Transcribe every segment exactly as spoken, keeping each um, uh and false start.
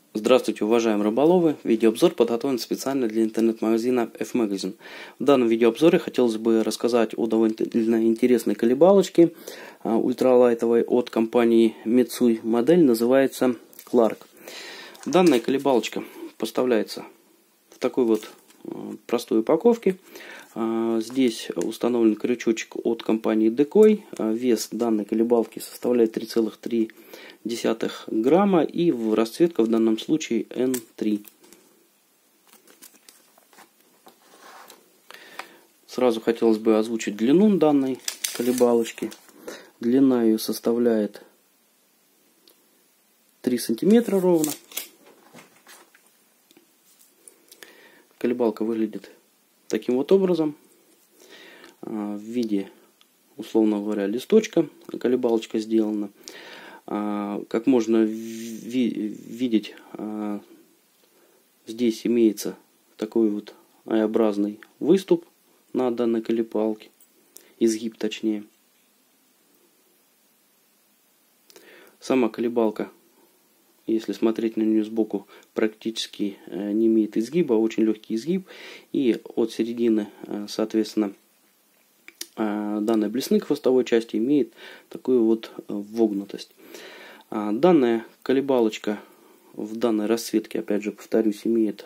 Здравствуйте, уважаемые рыболовы! Видеообзор подготовлен специально для интернет-магазина F-Magazine. В данном видеообзоре хотелось бы рассказать о довольно интересной колебалочке ультралайтовой от компании Mitsui. Модель называется Clark. Данная колебалочка поставляется в такой вот простой упаковке. Здесь установлен крючочек от компании Decoy. Вес данной колебалки составляет три целых три десятых грамма и расцветка в данном случае эн три. Сразу хотелось бы озвучить длину данной колебалочки. Длина ее составляет три сантиметра ровно. Колебалка выглядит таким вот образом, в виде, условно говоря, листочка. Колебалочка сделана. Как можно видеть, здесь имеется такой вот I-образный выступ на данной колебалке, изгиб точнее. Сама колебалка, если смотреть на нее сбоку, практически не имеет изгиба, очень легкий изгиб. И от середины, соответственно, данной блесны хвостовой части имеет такую вот вогнутость. Данная колебалочка в данной расцветке, опять же повторюсь, имеет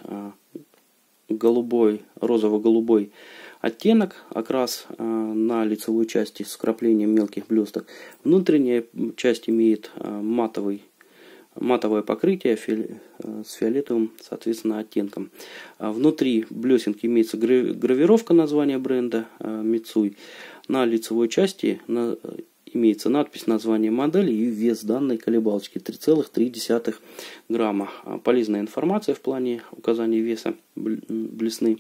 голубой, розово-голубой оттенок, окрас на лицевой части с вкраплением мелких блесток. Внутренняя часть имеет матовый матовое покрытие с фиолетовым, соответственно, оттенком. Внутри блесенки имеется гравировка названия бренда Mitsui. На лицевой части имеется надпись, название модели и вес данной колебалочки три целых три десятых грамма. Полезная информация в плане указания веса блесны.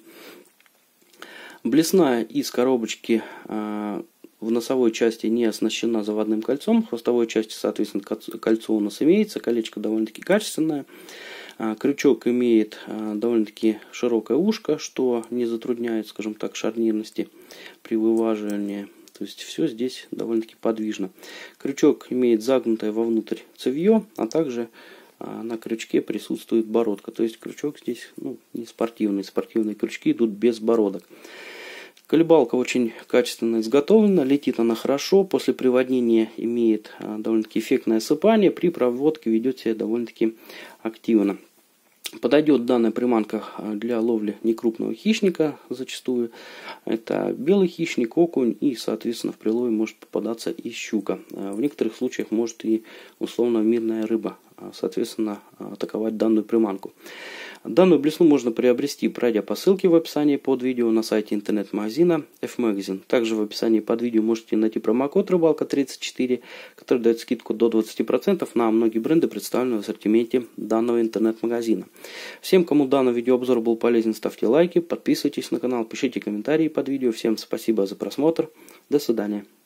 Блесна из коробочки в носовой части не оснащена заводным кольцом. В хвостовой части, соответственно, кольцо у нас имеется. Колечко довольно-таки качественное. Крючок имеет довольно-таки широкое ушко, что не затрудняет, скажем так, шарнирности при вываживании. То есть все здесь довольно-таки подвижно. Крючок имеет загнутое вовнутрь цевье, а также на крючке присутствует бородка. То есть крючок здесь ну, не спортивный. Спортивные крючки идут без бородок. Колебалка очень качественно изготовлена, летит она хорошо, после приводнения имеет довольно-таки эффектное осыпание, при проводке ведет себя довольно-таки активно. Подойдет данная приманка для ловли некрупного хищника зачастую. Это белый хищник, окунь и, соответственно, в прилове может попадаться и щука. В некоторых случаях может и условно мирная рыба, соответственно, атаковать данную приманку. Данную блесну можно приобрести, пройдя по ссылке в описании под видео на сайте интернет-магазина F-Magazine. Также в описании под видео можете найти промокод рыбалка тридцать четыре, который дает скидку до двадцати процентов на многие бренды, представленные в ассортименте данного интернет-магазина. Всем, кому данный видеообзор был полезен, ставьте лайки, подписывайтесь на канал, пишите комментарии под видео. Всем спасибо за просмотр. До свидания.